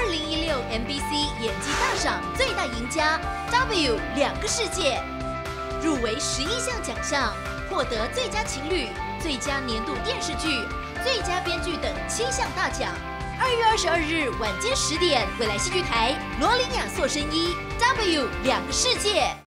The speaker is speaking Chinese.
2016 MBC 演技大赏最大赢家 W 两个世界，入围11项奖项，获得最佳情侣、最佳年度电视剧、最佳编剧等7项大奖。2月22日晚间10点，未来戏剧台，罗琳雅塑身一 W 两个世界。